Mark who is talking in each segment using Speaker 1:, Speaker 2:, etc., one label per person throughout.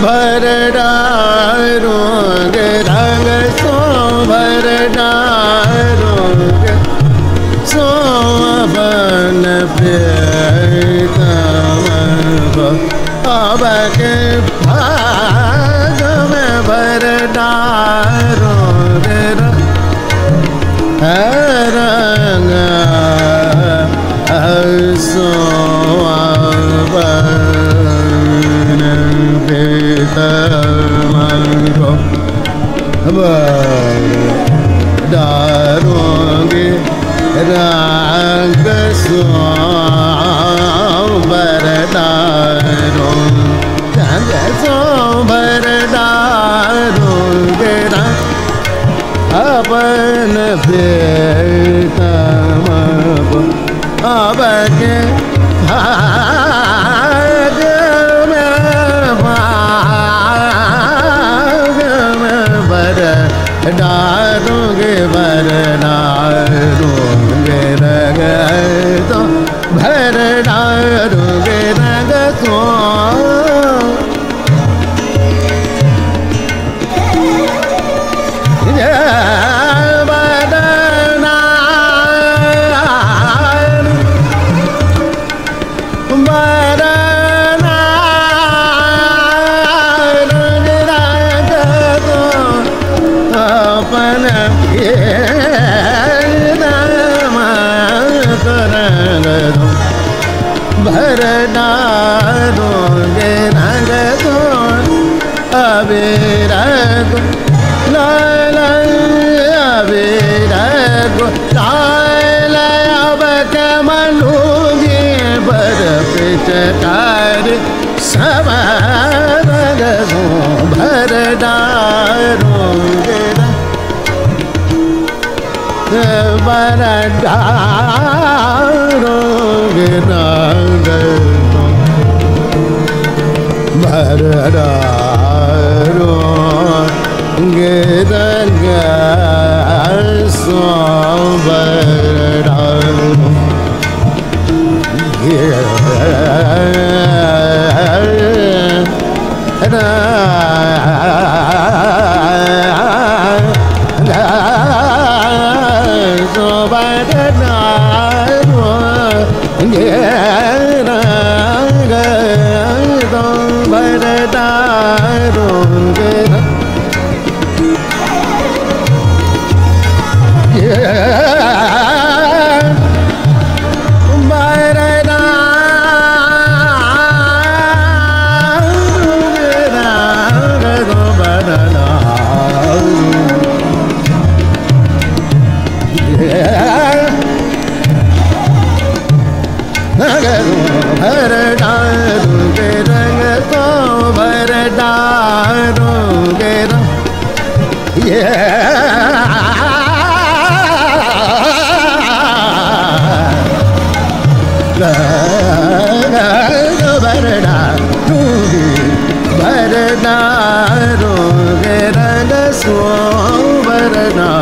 Speaker 1: भर डारोगे रंग सो भर डारोगे सोवन प्रियतम अब के भाग में भर डारोगे रंग सोवन प्रियतम डारोगे रंग सोबर डारो रंग सोबर डारोगे अपन प्रियतम अब के भाग में बर डारोगे बर डारोगे रंग तो भर डारोगे रंग तो भर डारोगे रंग दो अबीर गो लाल अबीर गो लाल अब के मनूगी बर पिचकार सब रंग दो भर डारोगे बर डारोगे रंग भर डारोगे रंग सो भर डारोगे रंग तो भर डारोगे भर डारोगे रंग सो भर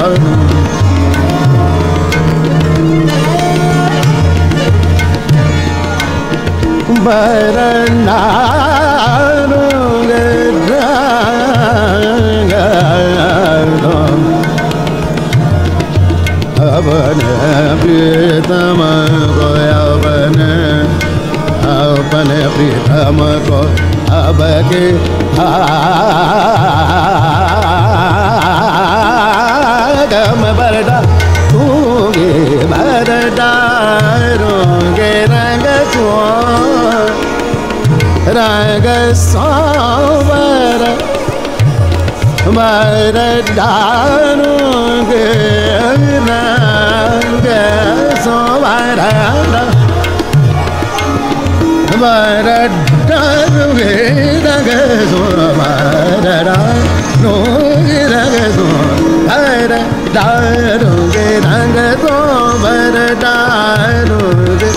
Speaker 1: बरनारोगे रंग अपन प्रियतम को अपने प्रियतम को अब के भागम बर डारोगे बर डारोगे रंग सो रंग सोबर बर डारोगे रंग सोबर बर डारोगे रंग सोबर डारोगे रंग सोबर डारोगे रंग सोबर डारोगे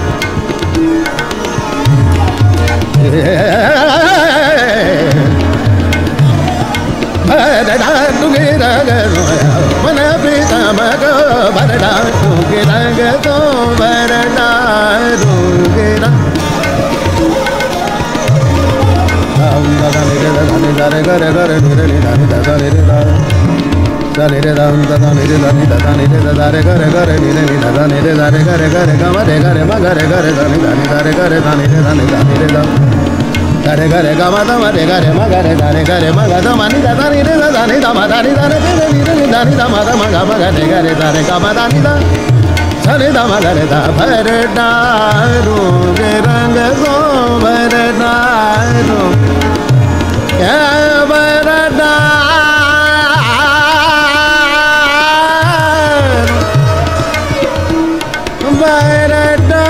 Speaker 1: भर डारोगे रंग मन प्रीतम को भर डारोगे रंग तो भर डारोगे Gare gare gama dama de gare ma gare gare gare ma ga dama ni da da ni da ni da ma da ni da ni da ni da ma da ma ga ma gare gare da re gama da ni da sa ni da ma gare da bhar da ru ge rang so bhar da ru ya bhar da bhar da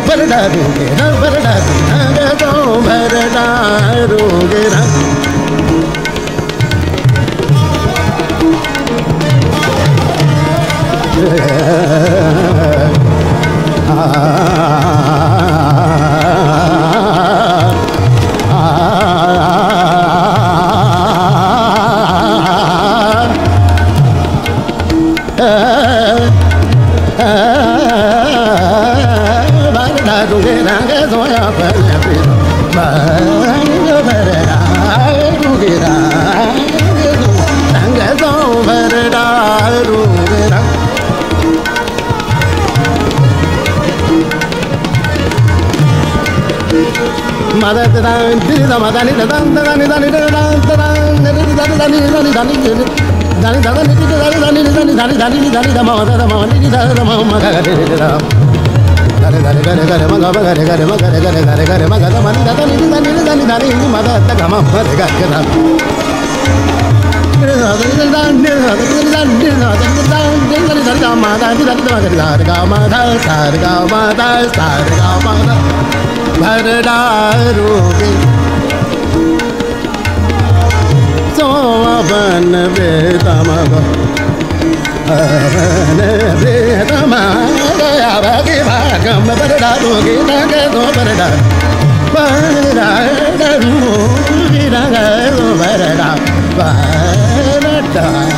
Speaker 1: परडा रोगे ना परडा ना तो परडा रोगे ना सोवन बेतमग बेतमा गया भागे भागम बरडा रोगे नग दो बरडा बरडा रोगे नग दो बरडा बरडा